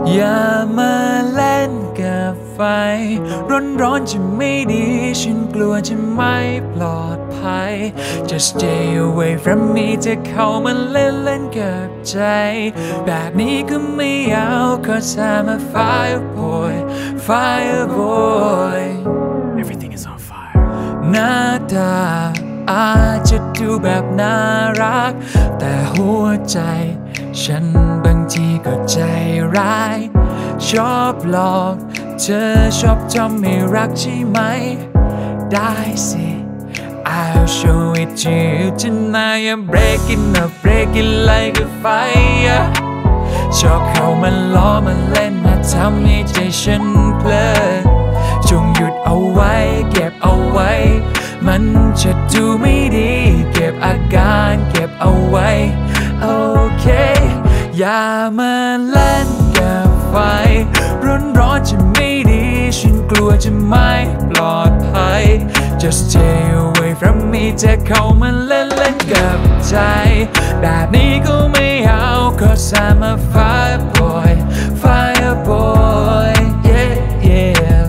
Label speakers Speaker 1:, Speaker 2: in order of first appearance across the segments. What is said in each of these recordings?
Speaker 1: อย่ามาเล่นกับไฟร้อนจะไม่ดีฉันกลัวจะไม่ปลอดภัย Just stay away from me จะเข้ามาเล่นกับใจแบบนี้ก็ไม่เอา Cause I'm a fire boy fire boy
Speaker 2: Everything is on fire
Speaker 1: หน้าตาอาจจะดูแบบน่ารักแต่หัวใจฉันบางทีก็ใจร้ายชอบหลอกเธอชอบทำให้รักใช่ไหมได้สิ I'll show it to you tonight I'm breaking up breaking like a fire ชอบเข้ามาล้อมาเล่นมาทำให้ใจฉันเพลินจงหยุดเอาไว้เก็บเอาไว้มันจะดูไม่ดีเก็บอาการเก็บเอาไว้โอเคอย่ามาเล่นกับไฟร้อนจะไม่ดีฉันกลัวจะไม่ปลอดภัย Just stay away from me จะเข้ามาเล่นกับใจแบบนี้ก็ไม่เอา Cause I'm a fire boy fire boy yeah yeah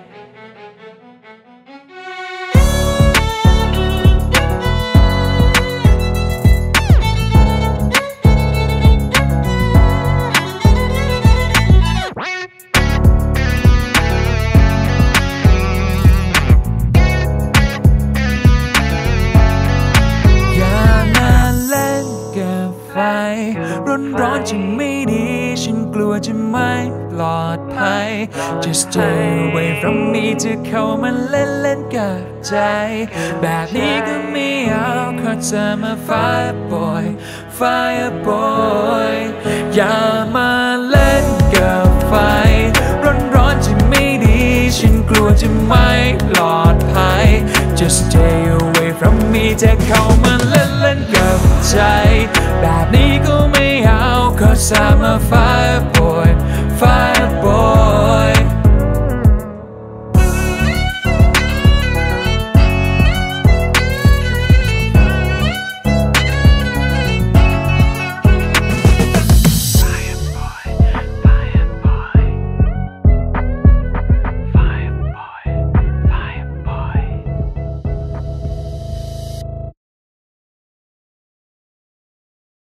Speaker 1: ร้อนจะไม่ดีฉันกลัวจะไม่ปลอดภัย Just stay away from me จะเข้ามาเล่นกับใจแบบนี้ก็ไม่เอา Cause I'm a fire boy fire boy อย่ามาเล่นกับไฟร้อนจะไม่ดีฉันกลัวจะไม่ปลอดภัย Just stay away from me จะเข้ามาเล่นกับใจแบบนี้ก็ไม่เอา Cause I'm a fire boy